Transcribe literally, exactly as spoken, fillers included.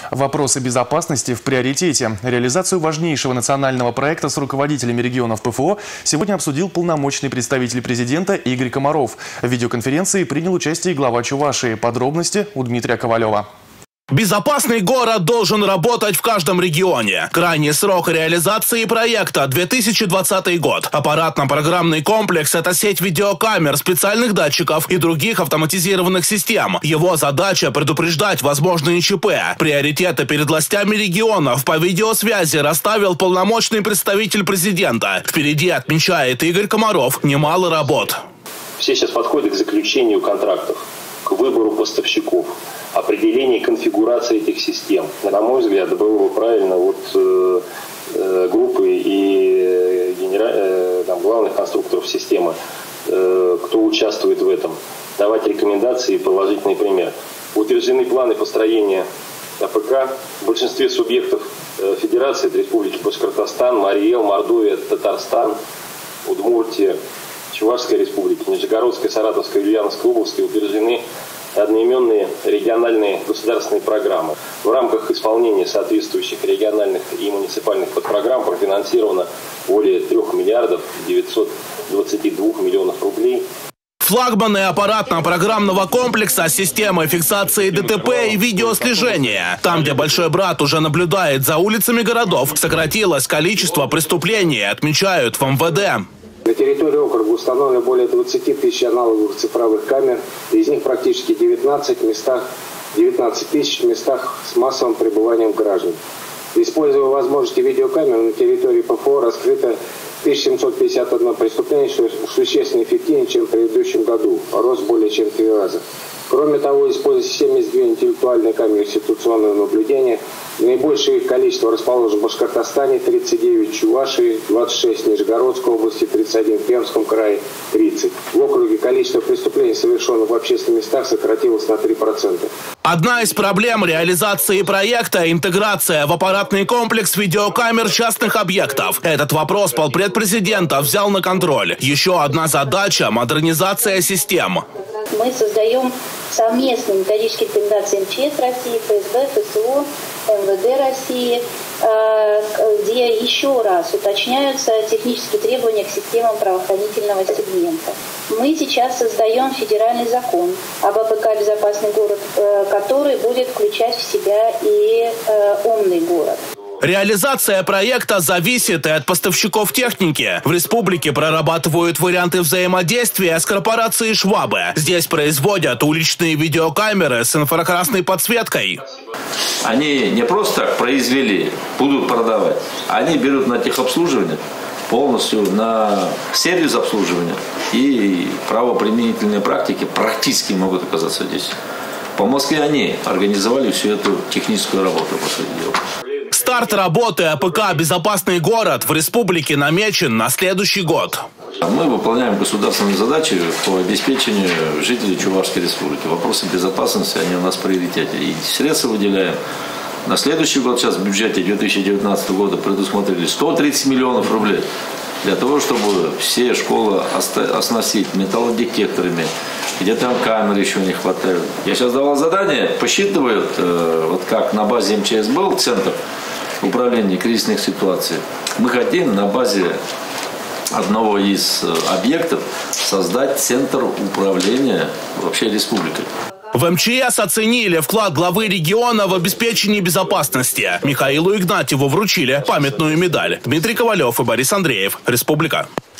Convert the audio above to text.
Вопросы безопасности в приоритете. Реализацию важнейшего национального проекта с руководителями регионов ПФО сегодня обсудил полномочный представитель президента Игорь Комаров. В видеоконференции принял участие глава Чувашии. Подробности у Дмитрия Ковалева. Безопасный город должен работать в каждом регионе. Крайний срок реализации проекта – две тысячи двадцатый год. Аппаратно-программный комплекс – это сеть видеокамер, специальных датчиков и других автоматизированных систем. Его задача – предупреждать возможные ЧП. Приоритеты перед властями регионов по видеосвязи расставил полномочный представитель президента. Впереди, отмечает Игорь Комаров, немало работ. Все сейчас подходят к заключению контрактов, к выбору поставщиков, определение конфигурации этих систем. На мой взгляд, было бы правильно вот, э, э, группы и генера... э, там, главных конструкторов системы, э, кто участвует в этом, давать рекомендации и положительный пример. Утверждены планы построения АПК в большинстве субъектов э, Федерации, это Республики Башкортостан, Марий Эл, Мордовия, Татарстан, Удмуртия, Чувашская республика, Нижегородская, Саратовская, Ульяновская области утверждены одноименные региональные государственные программы. В рамках исполнения соответствующих региональных и муниципальных подпрограмм профинансировано более трех миллиардов девятьсот двадцати двух миллионов рублей. Флагманы аппаратно-программного комплекса системы фиксации ДТП и видеослежения. Там, где большой брат уже наблюдает за улицами городов, сократилось количество преступлений, отмечают в эм вэ дэ. На территории округа установлено более двадцати тысяч аналоговых цифровых камер, из них практически девятнадцать в местах, девятнадцать тысяч в местах с массовым пребыванием граждан. Используя возможности видеокамер, на территории ПФО раскрыто тысяча семьсот пятьдесят одно преступление, что существенно эффективнее, чем в предыдущем году, рост более чем в три раза. Кроме того, используется семьдесят две интеллектуальные камеры ситуационного наблюдения. Наибольшее их количество расположено в Башкортостане, тридцать девять в Чувашии, двадцать шесть в Нижегородской области, тридцать один в Пермском крае, тридцать. В округе количество преступлений, совершенных в общественных местах, сократилось на три процента. Одна из проблем реализации проекта – интеграция в аппаратный комплекс видеокамер частных объектов. Этот вопрос полпред президента взял на контроль. Еще одна задача – модернизация систем. Мы создаем совместные методические рекомендации эм че эс России, эф эс бэ, эф эс о, эм вэ дэ России, где еще раз уточняются технические требования к системам правоохранительного сегмента. Мы сейчас создаем федеральный закон об АПК «Безопасный город», который будет включать в себя и умный город. Реализация проекта зависит и от поставщиков техники. В республике прорабатывают варианты взаимодействия с корпорацией «Швабе». Здесь производят уличные видеокамеры с инфракрасной подсветкой. Они не просто так произвели, будут продавать. Они берут на техобслуживание, полностью на сервис обслуживания. И правоприменительные практики практически могут оказаться здесь. По Москве они организовали всю эту техническую работу, по сути дела. Старт работы АПК «Безопасный город» в республике намечен на следующий год. Мы выполняем государственные задачи по обеспечению жителей Чувашской республики. Вопросы безопасности, они у нас в приоритете. И средства выделяем. На следующий год сейчас в бюджете две тысячи девятнадцатого года предусмотрели сто тридцать миллионов рублей для того, чтобы все школы оснастить металлодетекторами, где там камеры еще не хватает. Я сейчас давал задание, посчитывают, вот как на базе эм че эс был центр управления кризисных ситуаций. Мы хотим на базе одного из объектов создать центр управления вообще республикой. В эм че эс оценили вклад главы региона в обеспечении безопасности. Михаилу Игнатьеву вручили памятную медаль. Дмитрий Ковалев и Борис Андреев. Республика.